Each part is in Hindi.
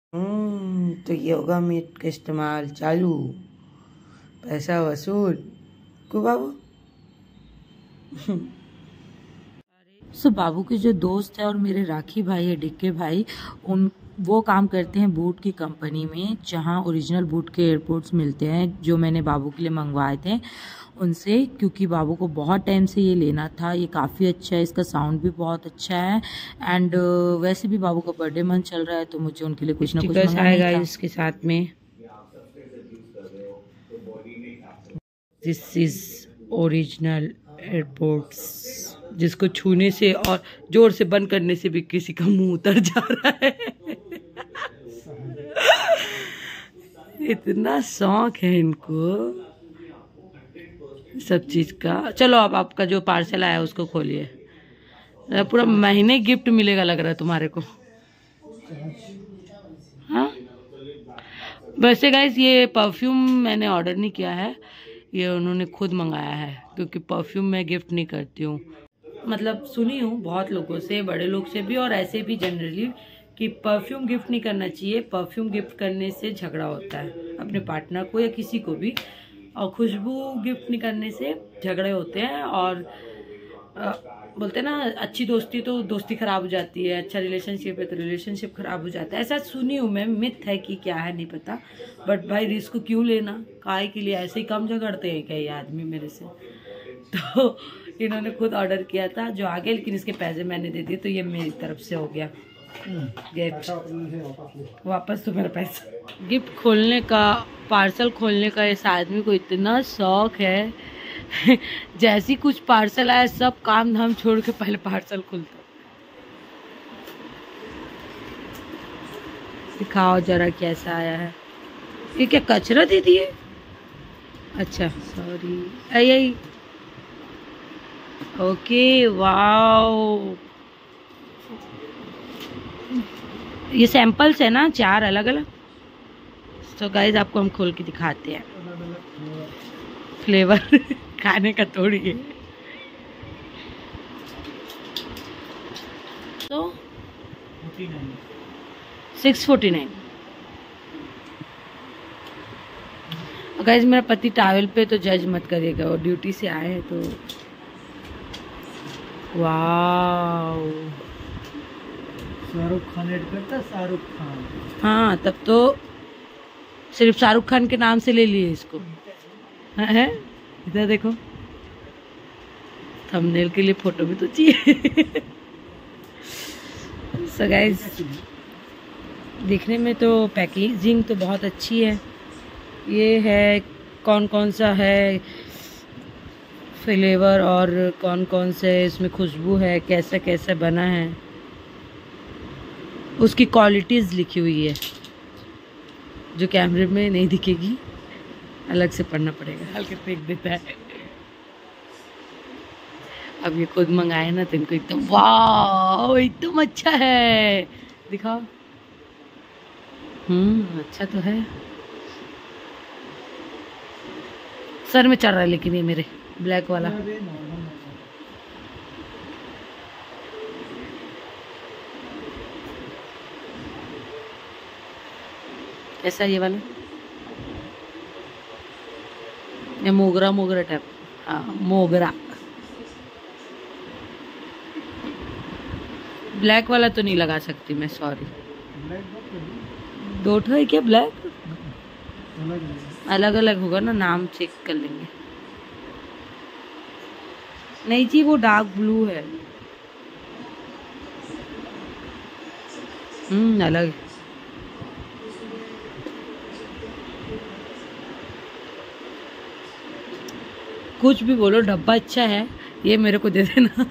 तो योगा मीट का इस्तेमाल चालू, पैसा वसूल को बाबू। सो बाबू के जो दोस्त है और मेरे राखी भाई है, डिक्के भाई, वो काम करते हैं बूट की कंपनी में, जहां ओरिजिनल बूट के एयरपोर्ट्स मिलते हैं, जो मैंने बाबू के लिए मंगवाए थे उनसे, क्योंकि बाबू को बहुत टाइम से ये लेना था। ये काफ़ी अच्छा है, इसका साउंड भी बहुत अच्छा है, एंड वैसे भी बाबू का बर्थडे मंथ चल रहा है, तो मुझे उनके लिए कुछ ना कुछ आएगा इसके साथ में। दिस इज ओरिजिनल एयरपोर्ट्स, जिसको छूने से और जोर से बंद करने से भी किसी का मुंह उतर जा रहा है। इतना शौक है इनको सब चीज का। चलो अब आपका जो पार्सल आया उसको खोलिए। पूरा महीने गिफ्ट मिलेगा लग रहा है तुम्हारे को। हाँ, वैसे गाइस ये परफ्यूम मैंने ऑर्डर नहीं किया है, ये उन्होंने खुद मंगाया है, क्योंकि परफ्यूम मैं गिफ्ट नहीं करती हूँ। मतलब सुनी हूँ बहुत लोगों से, बड़े लोग से भी और ऐसे भी जनरली, कि परफ्यूम गिफ्ट नहीं करना चाहिए। परफ्यूम गिफ्ट करने से झगड़ा होता है अपने पार्टनर को या किसी को भी, और खुशबू गिफ्ट नहीं करने से झगड़े होते हैं। और बोलते हैं ना, अच्छी दोस्ती तो दोस्ती खराब हो जाती है, अच्छा रिलेशनशिप है तो रिलेशनशिप खराब हो जाता है। ऐसा सुनी हूँ मैं, मिथ है कि क्या है नहीं पता, बट भाई रिस्क क्यों लेना, काहे के लिए, ऐसे ही कम झगड़ते हैं क्या ये आदमी मेरे से। तो इन्होंने खुद ऑर्डर किया था जो आ गया, लेकिन इसके पैसे मैंने दे दिए, तो ये मेरी तरफ से हो गया गिफ्ट। वापस तो मेरा पैसा। गिफ्ट खोलने का, पार्सल खोलने का इस आदमी को इतना शौक है, जैसी कुछ पार्सल आया सब काम धाम छोड़ के पहले पार्सल खुलता। दिखाओ जरा कैसा आया है। ये क्या कचरा दे दिए? अच्छा सॉरी। आई ओके, वाओ, ये सैंपल्स है ना, 4 अलग अलग। तो गाइस आपको हम खोल के दिखाते हैं फ्लेवर। खाने का थोड़ी है। तो 649। गाइस मेरा पति ट्रैवल पे, तो जज मत करिएगा, वो ड्यूटी से आए हैं तो। वाओ, शाहरुख खान ऐड करता, शाहरुख खान। हाँ तब तो सिर्फ शाहरुख खान के नाम से ले लिए इसको। है इधर देखो, थंबनेल के लिए फोटो भी तो चाहिए। सो गाइस देखने में तो पैकेजिंग तो बहुत अच्छी है। ये है कौन कौन सा है फ्लेवर और कौन कौन से इसमें खुशबू है, कैसा कैसा बना है, उसकी क्वालिटीज़ लिखी हुई है, जो कैमरे में नहीं दिखेगी, अलग से पढ़ना पड़ेगा। हल्के फेंक देता है। अब ये खुद मंगाए ना, तो इनको एकदम वाह एकदम अच्छा है। दिखाओ। अच्छा तो है। सर में चढ़ रहा है लेकिन ये मेरे ब्लैक वाला। ऐसा ये वाला, ये मोगरा मोगरा टाइप। हाँ मोगरा। ब्लैक वाला तो नहीं लगा सकती मैं, सॉरी। दो ठो है क्या ब्लैक? अलग अलग होगा ना, नाम चेक कर लेंगे। नहीं जी वो डार्क ब्लू है। अलग। कुछ भी बोलो, डब्बा अच्छा है, ये मेरे को दे देना।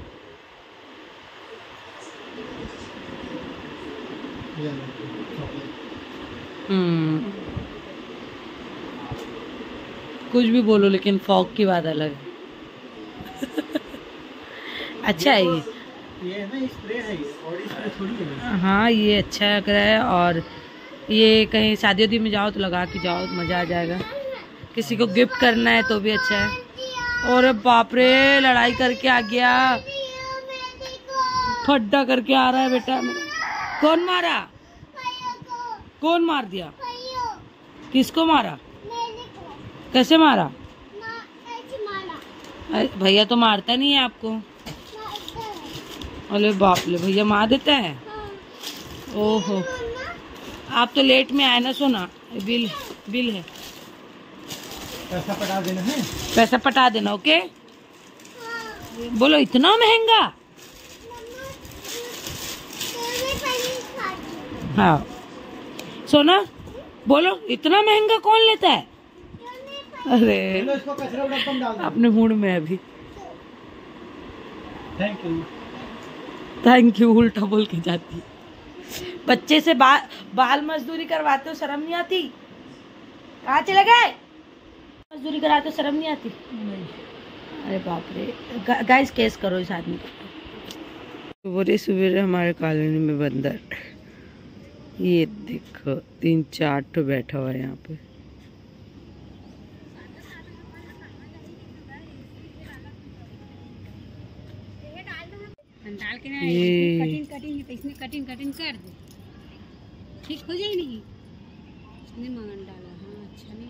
कुछ भी बोलो, लेकिन फॉग की बात अलग है। अच्छा है ये ना स्प्रे है, बॉडी स्प्रे थोड़ी है। हाँ ये अच्छा लग रहा है, और ये कहीं शादी वादी में जाओ तो लगा के जाओ, मज़ा आ जाएगा। किसी को गिफ्ट करना है तो भी अच्छा है। और बाप रे, लड़ाई करके आ गया, खड्डा करके आ रहा है बेटा मेरा। कौन मारा? कौन मार दिया? किसको मारा? कैसे मारा? भैया तो मारता नहीं है आपको। अरे बाप रे, भैया मार देता है। ओहो, आप तो लेट में आए ना। सोना बिल है, पैसा पटा देना है। पैसा पटा देना। ओके बोलो, इतना महंगा? हाँ सोना बोलो, इतना महंगा कौन लेता है? अरे अपने मूड में अभी। थैंक यू उल्टा बोल के जाती। बच्चे से बाल मजदूरी करवाते हो, शर्म नहीं आती? कहाँ चले गए? मजदूरी कराते हो, शर्म नहीं आती? अरे बाप रे, गाइस केस करो इस आदमी को। सुबह सवेरे हमारे कॉलोनी में बंदर, ये देखो 3-4 ठो बैठा हुआ है यहाँ पे। डाल के ना कटिंग कर दे, ठीक हो जाएगी। नहीं उसने मंगन डाला। हाँ अच्छा नहीं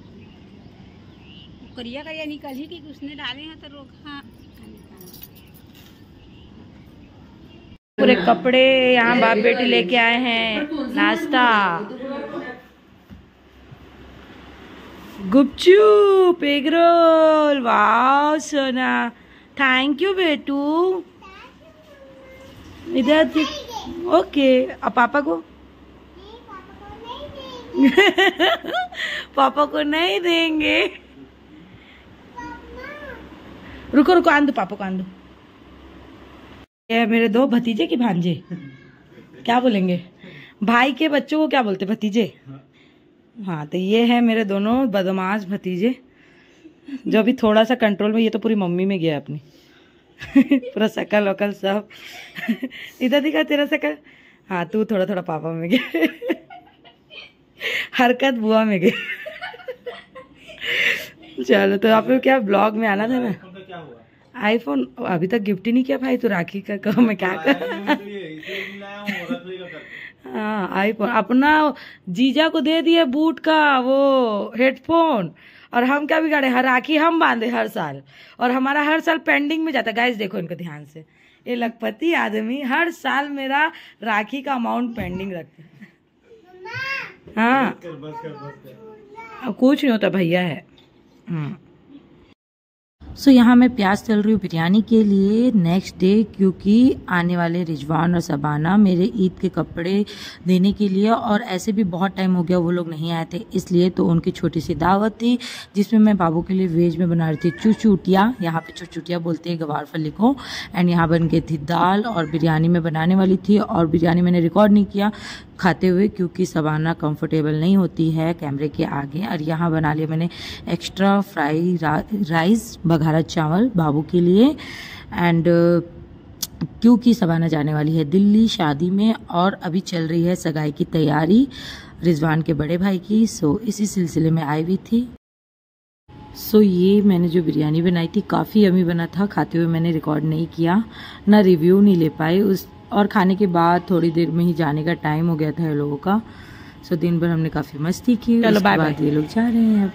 लगा, करिया निकल ही कि उसने डाले हैं तो रोका। पूरे कपड़े यहाँ बाप बेटी लेके आए हैं, नाश्ता, गुपचुप, एग रोल। वाह सोना, थैंक यू बेटू। इधर ओके, अब पापा को पापा को नहीं देंगे। रुको रुको, आंदो पापा को, आंदो। ये मेरे 2 भतीजे की भांजे, क्या बोलेंगे? भाई के बच्चों को क्या बोलते? भतीजे। हाँ तो ये है मेरे दोनों बदमाश भतीजे, जो अभी थोड़ा सा कंट्रोल में। ये तो पूरी मम्मी में गया अपनी पूरा शकल वकल सब इधर दिखा तेरा शकल। हाँ तू थोड़ा थोड़ा पापा में गया हरकत बुआ में गई चलो, तो आप क्या ब्लॉग में आना था ना? आईफोन अभी तक गिफ्ट ही नहीं किया भाई, तो राखी का कहो मैं क्या कर। हाँ आईफोन अपना जीजा को दे दिए, बूट का वो हेडफोन, और हम क्या बिगाड़े? हर राखी हम बांधे हर साल, और हमारा हर साल पेंडिंग में जाता है। गाइस देखो इनको ध्यान से, ये लखपति आदमी हर साल मेरा राखी का अमाउंट पेंडिंग रखते हैं। हाँ अब कुछ नहीं होता, भैया है। सो यहाँ मैं प्याज तल रही हूँ बिरयानी के लिए नेक्स्ट डे, क्योंकि आने वाले रिजवान और सबाना मेरे ईद के कपड़े देने के लिए, और ऐसे भी बहुत टाइम हो गया वो लोग नहीं आए थे, इसलिए तो उनकी छोटी सी दावत थी जिसमें मैं बाबू के लिए वेज में बना रही थी चुचुटिया। यहाँ पे चुचुटिया बोलते हैं गवार फली को। एंड यहाँ बन गई थी दाल, और बिरयानी में बनाने वाली थी, और बिरयानी मैंने रिकॉर्ड नहीं किया खाते हुए क्योंकि सबाना कंफर्टेबल नहीं होती है कैमरे के आगे। और यहाँ बना लिया मैंने एक्स्ट्रा फ्राई राइस, बघारा चावल बाबू के लिए। एंड क्योंकि सबाना जाने वाली है दिल्ली शादी में, और अभी चल रही है सगाई की तैयारी रिजवान के बड़े भाई की, सो इसी सिलसिले में आई हुई थी। सो ये मैंने जो बिरयानी बनाई थी काफ़ी यमी बना था, खाते हुए मैंने रिकॉर्ड नहीं किया, ना रिव्यू नहीं ले पाए उस, और खाने के बाद थोड़ी देर में ही जाने का टाइम हो गया था ये लोगों का। सो दिन भर हमने काफ़ी मस्ती की। चलो बाय बाय, ये लोग जा रहे हैं अब।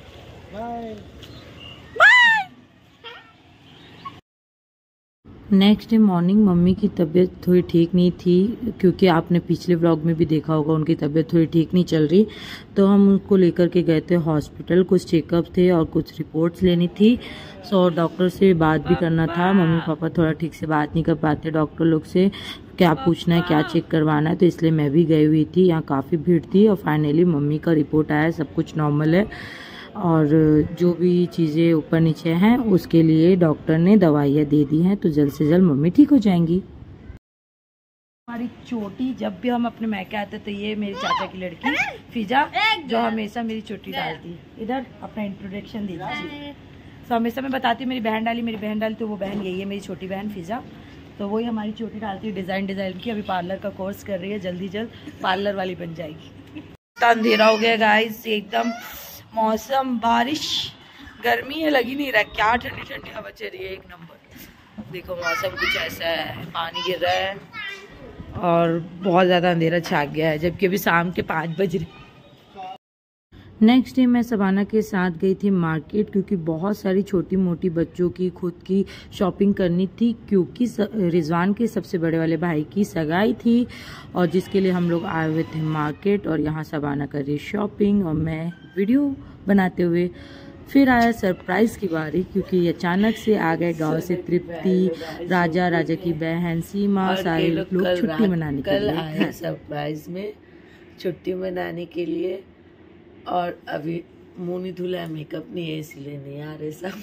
नेक्स्ट डे मॉर्निंग मम्मी की तबीयत थोड़ी ठीक नहीं थी, क्योंकि आपने पिछले व्लॉग में भी देखा होगा उनकी तबीयत थोड़ी ठीक नहीं चल रही, तो हम उनको लेकर के गए थे हॉस्पिटल। कुछ चेकअप थे और कुछ रिपोर्ट्स लेनी थी। सो डॉक्टर से बात भी करना था। मम्मी पापा थोड़ा ठीक से बात नहीं कर पाते डॉक्टर लोग से, क्या पूछना है क्या चेक करवाना है, तो इसलिए मैं भी गई हुई थी। यहाँ काफ़ी भीड़ थी, और फाइनली मम्मी का रिपोर्ट आया, सब कुछ नॉर्मल है, और जो भी चीज़ें ऊपर नीचे हैं उसके लिए डॉक्टर ने दवाइयाँ दे दी हैं, तो जल्द से जल्द मम्मी ठीक हो जाएंगी। हमारी चोटी, जब भी हम अपने मैके आते तो ये मेरी चाचा की लड़की फिजा, जो हमेशा मेरी चोटी डालती है। इधर अपना इंट्रोडक्शन दीजिए। तो हमेशा मैं बताती हूँ मेरी बहन डाली, तो वो बहन यही है मेरी छोटी बहन फिजा, तो वही हमारी चोटी डालती है डिज़ाइन की। अभी पार्लर का कोर्स कर रही है, जल्दी पार्लर वाली बन जाएगी। अंधेरा हो गया गाइस, एकदम मौसम बारिश, गर्मी है लगी नहीं रहा, क्या ठंडी ठंडी हवा चल रही है, एक नंबर। देखो मौसम कुछ ऐसा है, पानी गिर रहा है और बहुत ज़्यादा अंधेरा छा गया है, जबकि अभी शाम के 5 बज रहे। नेक्स्ट डे मैं सबाना के साथ गई थी मार्केट, क्योंकि बहुत सारी छोटी मोटी बच्चों की खुद की शॉपिंग करनी थी, क्योंकि रिजवान के सबसे बड़े वाले भाई की सगाई थी, और जिसके लिए हम लोग आए हुए थे मार्केट। और यहाँ सबाना कर रही शॉपिंग और मैं वीडियो बनाते हुए। फिर आया सरप्राइज़ की बारी, क्योंकि अचानक से आ गए गांव से तृप्ति, राजा की बहन सीमा, सारे लोग छुट्टी मनाने के लिए आए सरप्राइज में छुट्टी मनाने के लिए। और अभी मुंह नहीं धुला, मेकअप नहीं है, इसलिए नहीं आ रहे सब।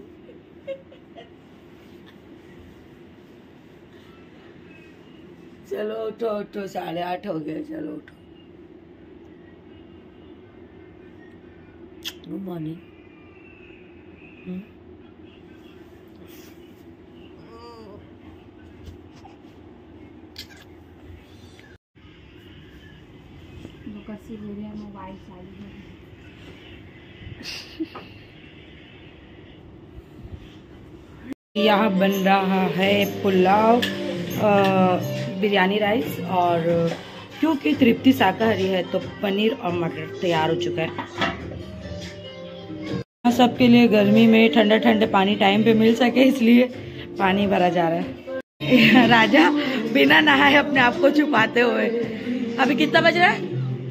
चलो उठो उठो, 8:30 हो गए, चलो उठो। Good morning. मोबाइल चालू है। यहाँ बन रहा है पुलाव, बिरयानी राइस, और क्योंकि तृप्ति शाकाहारी है तो पनीर और मटर तैयार हो चुका है। सबके लिए गर्मी में ठंडा ठंडा पानी टाइम पे मिल सके, इसलिए पानी भरा जा रहा है। राजा बिना नहाए अपने आप को छुपाते हुए। अभी कितना बज रहा है?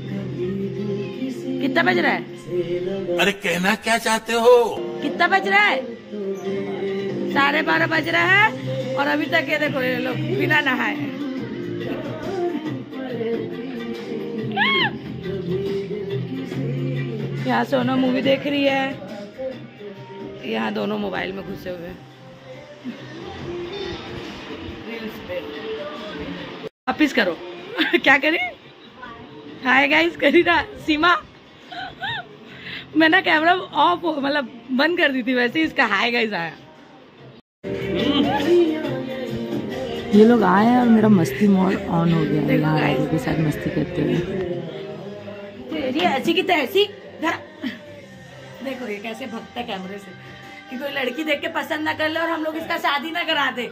कितना बज रहा है? अरे कहना क्या चाहते हो? कितना बज रहा है? 12:30 बज रहा है, और अभी तक ये देखो ये लोग बिना नहाए। यहाँ सोना मूवी देख रही है, यहाँ दोनों मोबाइल में घुसे हुए रील्स पे। वापिस करो। क्या करी? हाय गाइस करी ना सीमा। मैं ना कैमरा ऑफ मतलब बंद कर दी थी, वैसे ही इसका हाय गाइस आया। ये लोग आए हैं और मेरा मस्ती मोड ऑन हो गया है, यहाँ राजा के साथ मस्ती करते हुए। तेरी ऐसी की तैसी देखो ये कैसे भगता कैमरे से, कि कोई लड़की देख के पसंद ना कर ले और हम लोग इसका शादी ना करा दे।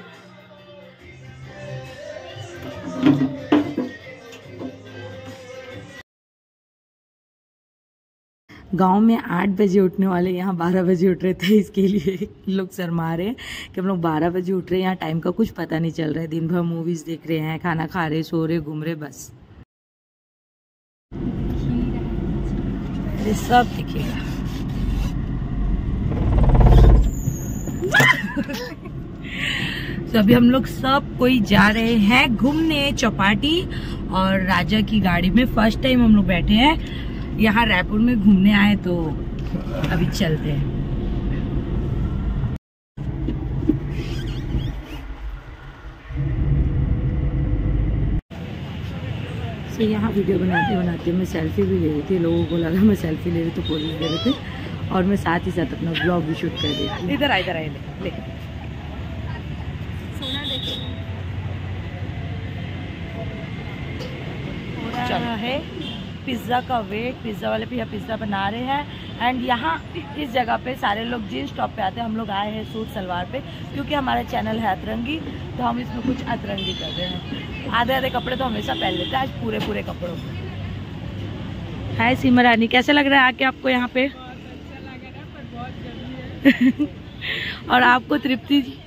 गांव में 8 बजे उठने वाले यहाँ 12 बजे उठ रहे थे, इसके लिए लोग शर्मा रहे हैं कि हम लोग 12 बजे उठ रहे हैं। यहाँ टाइम का कुछ पता नहीं चल रहा है, दिन भर मूवीज देख रहे हैं, खाना खा रहे, सो रहे, घूम रहे, बस ये सब दिखेगा। तो अभी हम लोग सब कोई जा रहे हैं घूमने चौपाटी, और राजा की गाड़ी में फर्स्ट टाइम हम लोग बैठे हैं। यहाँ रायपुर में घूमने आए तो अभी चलते हैं। तो यहाँ वीडियो बनाते बनाते मैं सेल्फी भी ले रही थी। लोगों को लगा मैं सेल्फी ले रही तो पोज दे रहे थे, और मैं साथ ही साथ अपना ब्लॉग भी शूट कर रही थी। इधर आए ले चल है पिज़्ज़ा का वेट। पिज़्ज़ा वाले भैया पिज़्ज़ा बना रहे हैं। एंड यहाँ इस जगह पे सारे लोग जीन्स टॉप पे आते हैं, हम लोग आए हैं सूट सलवार पे, क्योंकि हमारा चैनल है अतरंगी, तो हम इसमें कुछ अतरंगी कर रहे हैं। आधे आधे कपड़े तो हमेशा पहन लेते हैं, आज पूरे पूरे कपड़ों में। हाय सीमा रानी, कैसा लग रहा है आके आपको यहाँ पे? और आपको तृप्ति जी?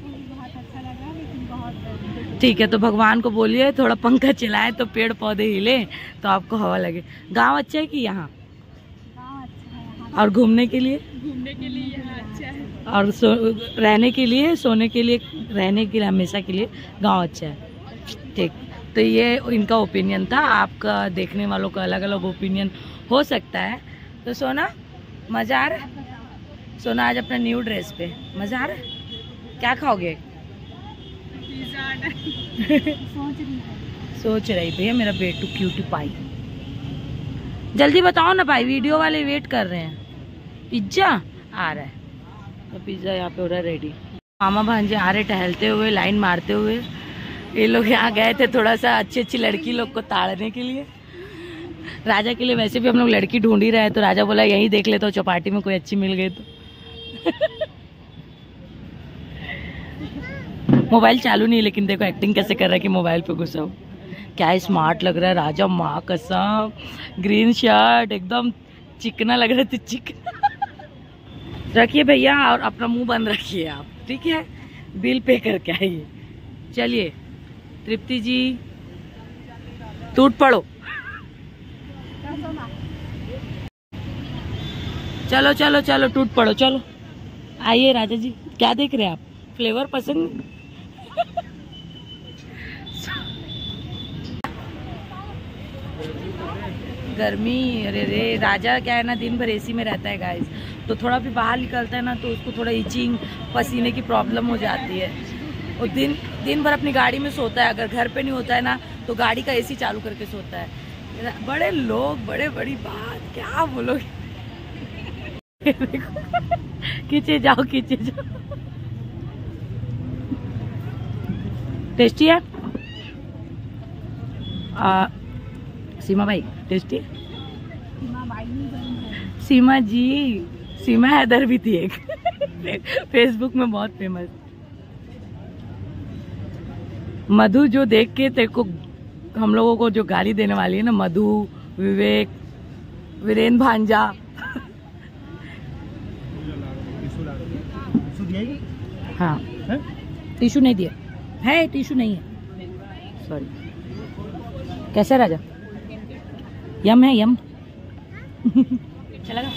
ठीक है, तो भगवान को बोलिए थोड़ा पंखा चलाए तो पेड़ पौधे हिले तो आपको हवा लगे। गांव अच्छा है कि यहाँ? गाँव अच्छा है। और घूमने के लिए यहाँ अच्छा है, और रहने के लिए, सोने के लिए, रहने के लिए, हमेशा के लिए गांव अच्छा है। ठीक, तो ये इनका ओपिनियन था। आपका देखने वालों का अलग अलग ओपिनियन हो सकता है। तो सोना मज़ा आ रहा है? सोना आज अपना न्यू ड्रेस पे मज़ा आ रहा है? क्या खाओगे? सोच रही भैया मेरा बेटू क्यूटी पाई। जल्दी बताओ ना भाई, वीडियो वाले वेट कर रहे हैं। पिज्जा आ रहा है, तो पिज्जा यहाँ पे हो रहा है रेडी। मामा भांजे आ रहे टहलते हुए, लाइन मारते हुए। ये लोग यहाँ गए थे थोड़ा सा अच्छी अच्छी लड़की लोग को ताड़ने के लिए। राजा के लिए वैसे भी हम लोग लड़की ढूंढ ही रहे हैं, तो राजा बोला यहीं देख लेते हो, चौपाटी में कोई अच्छी मिल गई तो। मोबाइल चालू नहीं, लेकिन देखो एक्टिंग कैसे कर रहा है कि मोबाइल पे घुसा हो। क्या स्मार्ट लग रहा है राजा, माँ कसम। ग्रीन शर्ट एकदम चिकना लग रहा है, तो चिकना। रखिए भैया और अपना मुंह बंद रखिए आप, ठीक है? बिल पे करके आइए। चलिए तृप्ति जी टूट पड़ो। चलो चलो चलो टूट पड़ो, चलो आइए। राजा जी क्या देख रहे हैं आप? फ्लेवर पसंद? गर्मी, अरे रे राजा क्या है ना, दिन भर एसी में रहता है गाइस, तो थोड़ा भी बाहर निकलता है ना तो उसको थोड़ा इचिंग, पसीने की प्रॉब्लम हो जाती है। और दिन भर अपनी गाड़ी में सोता है, अगर घर पे नहीं होता है ना तो गाड़ी का एसी चालू करके सोता है। बड़े लोग, बड़ी बात, क्या बोलोगे? खींचे जाओ, खींचे जाओ। टेस्टी है सीमा भाई, टेस्टी है? सीमा जी, सीमा हैदर भी थी एक फेसबुक में बहुत फेमस। मधु जो देख के तेरे को, हम लोगों को जो गाली देने वाली है ना, मधु, विवेक, वीरेंद्र भांजा। हाँ टिश्यू नहीं दिया है, टिश्यू नहीं है, सॉरी। कैसा राजा? यम है, यम। अच्छा लगा?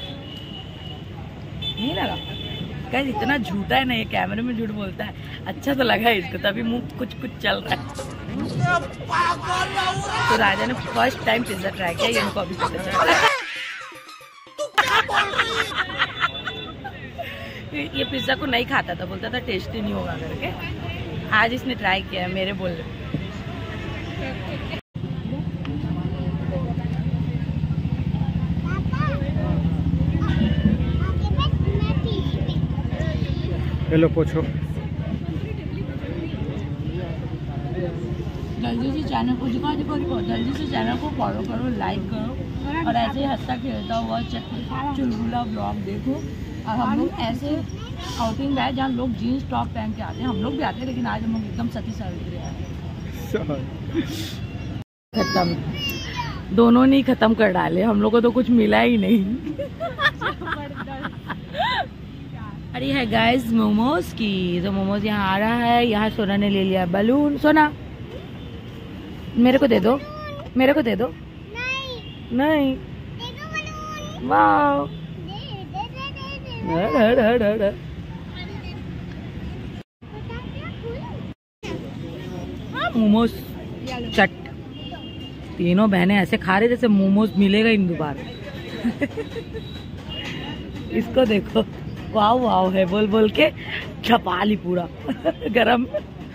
नहीं लगा? कैसे इतना झूठा है ना ये, कैमरे में झूठ बोलता है। अच्छा तो लगा इसको, तभी मुंह कुछ चल रहा है। तो राजा ने फर्स्ट टाइम पिज्जा ट्राई किया, इनको अभी पता चला। ये पिज्जा को नहीं खाता था, बोलता था टेस्टी नहीं होगा करके। आज इसने ट्राई किया, मेरे बोल रहे। हेलो पोछो। जल्दी से चैनल को दिखाओ, जल्दी से चैनल को फॉलो करो, लाइक करो, और ऐसे ही हंसता खेलता हुआ चुलबुला ब्लॉग देखो। और हम लोग ऐसे आउटिंग गए जहाँ लोग जीन्स टॉप पहन के आते हैं, हम लोग भी आते हैं, लेकिन आज हम लोग एकदम सती सावित्री आए। खत्म, दोनों ने खत्म कर डाले, हम लोग को तो कुछ मिला ही नहीं। अरे है गाइस मोमोज की, तो मोमोज यहाँ आ रहा है। यहाँ सोना ने ले लिया बलून। सोना मेरे को दे दो, मेरे को दे दो। नहीं वाह, मोमोज चट। तीनों बहनें ऐसे खा रहे जैसे मोमोज मिलेगा ही दोबारा। इसको देखो, वाव वाव है बोल बोल के छपा ली पूरा गरम।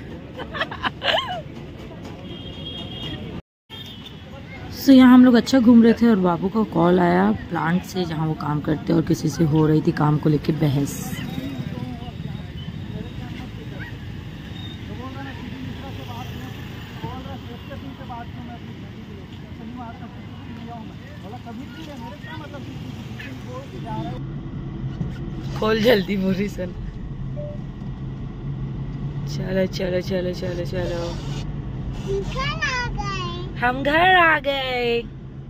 सो यहाँ हम लोग अच्छा घूम रहे थे और बाबू का कॉल आया प्लांट से, जहाँ वो काम करते हैं, और किसी से हो रही थी काम को लेके बहस। खोल जल्दी बुरी सन। चलो चलो चलो चलो चलो, हम घर आ गए।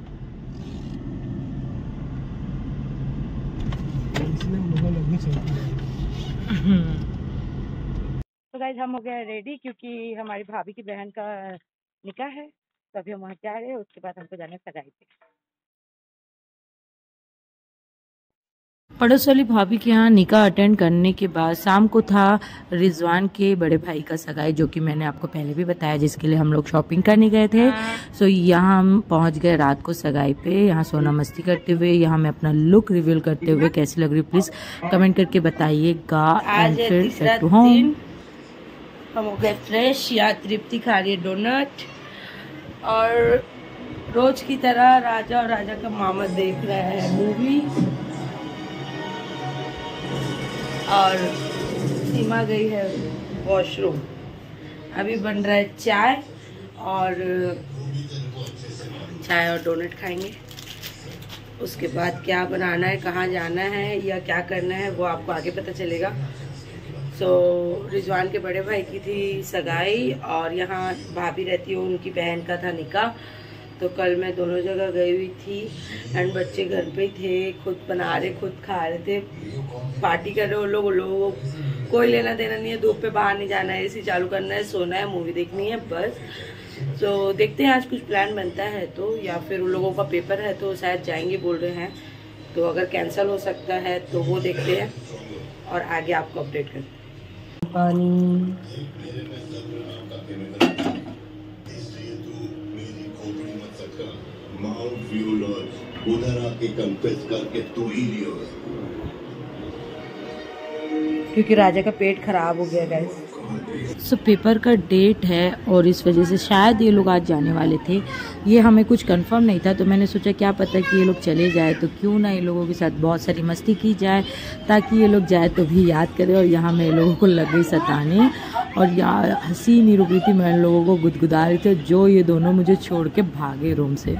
तो गाइस हम हो गए रेडी, क्योंकि हमारी भाभी की बहन का निकाह है, तो अभी हम वहाँ जा रहे हैं। उसके बाद हमको जाना है सगाई पे। पड़ोस वाली भाभी के यहाँ निकाह अटेंड करने के बाद शाम को था रिजवान के बड़े भाई का सगाई, जो कि मैंने आपको पहले भी बताया, जिसके लिए हम लोग शॉपिंग करने गए थे। सो यहाँ हम पहुँच गए रात को सगाई पे। यहाँ सोना मस्ती करते हुए, यहाँ मैं अपना लुक रिवील करते हुए कैसी लग रही प्लीज कमेंट करके बताइएगा। एंड फिर सेट टू होम। हम हो गए फ्रेश। यहाँ तृप्ति खा रही है डोनट, और रोज की तरह राजा और राजा का मामा देख रहा है मूवी, और सीमा गई है वॉशरूम। अभी बन रहा है चाय और डोनट खाएंगे। उसके बाद क्या बनाना है, कहाँ जाना है या क्या करना है, वो आपको आगे पता चलेगा। रिजवान के बड़े भाई की थी सगाई और यहाँ भाभी रहती है, उनकी बहन का था निकाह। तो कल मैं दोनों जगह गई हुई थी एंड बच्चे घर पे ही थे, खुद बना रहे खुद खा रहे थे, पार्टी कर रहे वो लोग कोई लेना देना नहीं है, धूप पे बाहर नहीं जाना है, एसी चालू करना है, सोना है, मूवी देखनी है बस। तो देखते हैं आज कुछ प्लान बनता है तो, या फिर उन लोगों का पेपर है तो शायद जाएंगे बोल रहे हैं, तो अगर कैंसिल हो सकता है तो वो देखते हैं और आगे आपको अपडेट करते हैं। पानी उधर आके कन्फेस करके तू ही लियो, क्योंकि राजा का पेट खराब हो गया गाइस। सो पेपर का डेट है और इस वजह से शायद ये लोग आज जाने वाले थे, ये हमें कुछ कंफर्म नहीं था, तो मैंने सोचा क्या पता कि ये लोग चले जाए तो क्यों ना इन लोगों के साथ बहुत सारी मस्ती की जाए, ताकि ये लोग जाए तो भी याद करें। और यहाँ मैं लोगों को लग गई सताने और यहाँ हंसी नहीं रुक रही थी, मैं इन लोगों को गुदगुदा रही थी, जो ये दोनों मुझे छोड़ के भागे रूम से।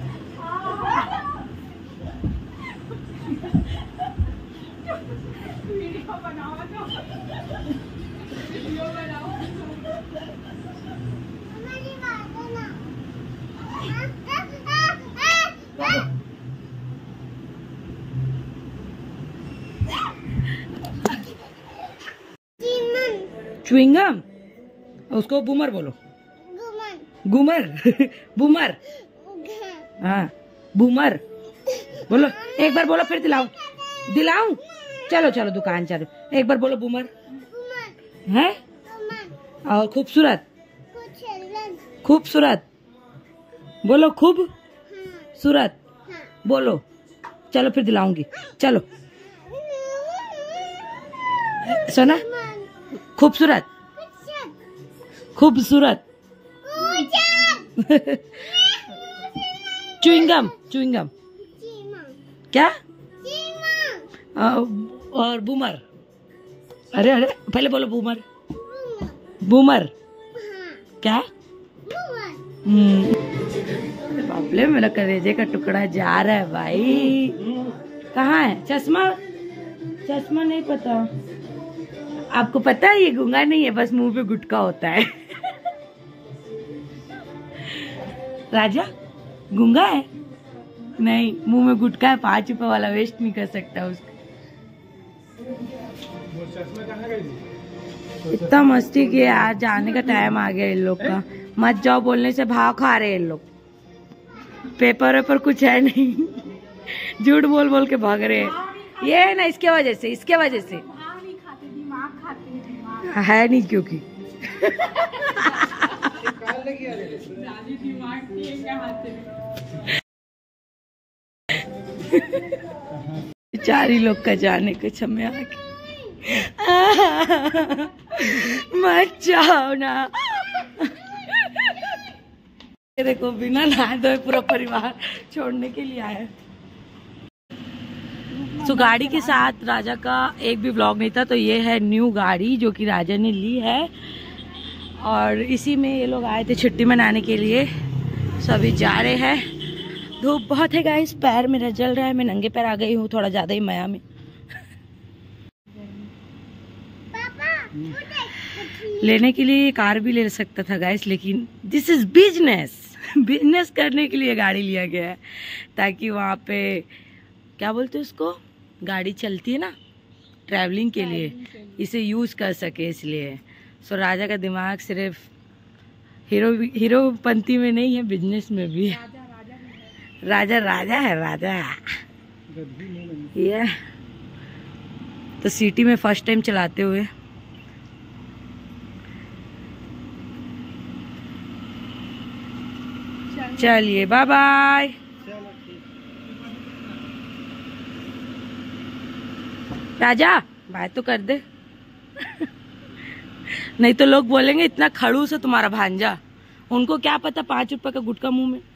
च्युइंगम, उसको बूमर बोलो। गुमर बूमर, हाँ बूमर बोलो, एक बार बोलो फिर दिलाऊं। चलो चलो दुकान चलो, एक बार बोलो बूमर है। और खूबसूरत खूबसूरत बोलो, खूब सूरत बोलो। चलो फिर दिलाऊंगी, चलो सुना, खूबसूरत खूबसूरत च्युइंगम च्युइंगम क्या, और बूमर। अरे अरे पहले बोलो बूमर बूमर क्या। बापले मेरा कलेजे का टुकड़ा जा रहा है भाई। कहाँ है चश्मा? चश्मा नहीं पता आपको? पता है ये गूंगा नहीं है, बस मुंह पे गुटका होता है। राजा गूंगा है? नहीं, मुंह में गुटका है, 5 रुपए वाला वेस्ट नहीं कर सकता उसको। इतना मस्ती किया, आज जाने का टाइम आ गया इन लोग का। मत जाओ बोलने से भाव खा रहे हैं इन लोग। पेपर वेपर कुछ है नहीं, झूठ बोल बोल के भाग रहे हैं। ये है ना इसके वजह से है नहीं, क्योंकि चारी लोग का जाने के समय आ गए। मत जाओ ना, देखो बिना नहाए धोए पूरा परिवार छोड़ने के लिए आया। तो गाड़ी के साथ राजा का एक भी व्लॉग नहीं था, तो ये है न्यू गाड़ी जो कि राजा ने ली है और इसी में ये लोग आए थे छुट्टी मनाने के लिए। सभी जा रहे हैं। धूप बहुत है गाइस, पैर मेरा जल रहा है, मैं नंगे पैर आ गई हूँ, थोड़ा ज्यादा ही माया में। लेने के लिए कार भी ले सकता था गाइस, लेकिन दिस इज बिजनेस करने के लिए गाड़ी लिया गया है, ताकि वहाँ पे क्या बोलते हैं उसको, गाड़ी चलती है ना ट्रैवलिंग के लिए, इसे यूज कर सके इसलिए। सो राजा का दिमाग सिर्फ हीरो पंथी में नहीं है, बिजनेस में भी है। राजा है राजा। ये तो सिटी में फर्स्ट टाइम चलाते हुए। चलिए बाय बाय। राजा बाय तो कर दे। नहीं तो लोग बोलेंगे इतना खड़ूस है तुम्हारा भांजा, उनको क्या पता 5 रुपए का गुटखा मुंह में।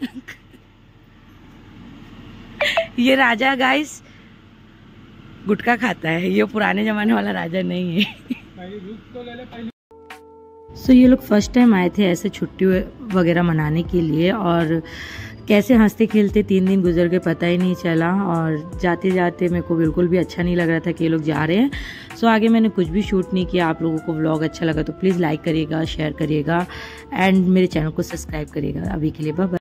ये राजा गाइस गुटखा खाता है, ये पुराने जमाने वाला राजा नहीं है। सो ये लोग फर्स्ट टाइम आए थे ऐसे छुट्टी वगैरह मनाने के लिए। और कैसे हंसते खेलते 3 दिन गुजर गए पता ही नहीं चला। और जाते जाते मेरे को बिल्कुल भी अच्छा नहीं लग रहा था कि ये लोग जा रहे हैं। सो आगे मैंने कुछ भी शूट नहीं किया। आप लोगों को व्लॉग अच्छा लगा तो प्लीज़ लाइक करिएगा, शेयर करिएगा एंड मेरे चैनल को सब्सक्राइब करिएगा। अभी के लिए बाय बाय।